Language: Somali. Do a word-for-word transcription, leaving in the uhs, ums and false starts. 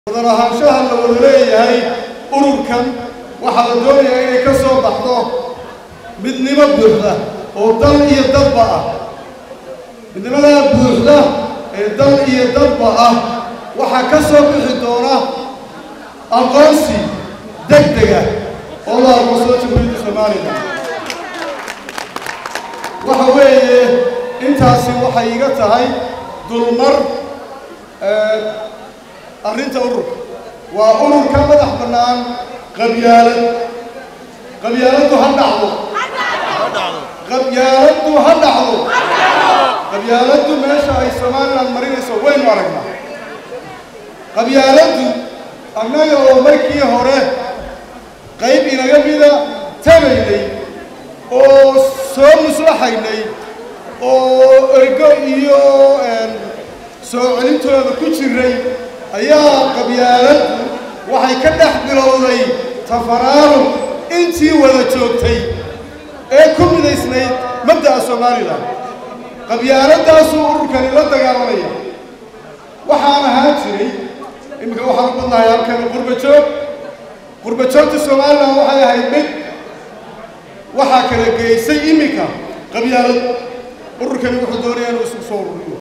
wadalahaanshaha la wada leeyahay ururkan waxaa la doonayaa inay ka soo baxdo midnimo buuxda oo dal iyo dadba ah. midnimada buuxda ee dal iyo dadba ah waxaa ka soo bixi doona aqoonsi degdeg ah oo la aqoonsado Jamhuuriyadda Soomaaliya. waxa weeye intaasi waxay iga tahay dulmar arrinta ururka waa ururka madax bannaan qabyaalad qabyaaladdu ha dhacdo qabyaaladdu ha dhacdo qabyaaladdu meesha ay Soomaaliland marinayso waynu aragnaa. qabyaaladdu annaga oo markii hore qayb inaga mida tabaynay oo soo muslaxaynay oo ergo iyo soo celintooda ku jiray ayaa qabyaalad waxay ka dhex bilowday tafaraaruq intii wada joogtay ee ku midaysnayd mabda'a Soomaaliland. qabyaaladdaasuu ururkani la dagaalamaya. waxaan ahaan jiray iminka waxaan u badnahay halkan qurbajoog qurbajoogta Soomaaliland waxay ahayd mid waxaa kala geysay iminka qabyaalad ururkani wuxuu doonayaa inuu isku soo ururiyo.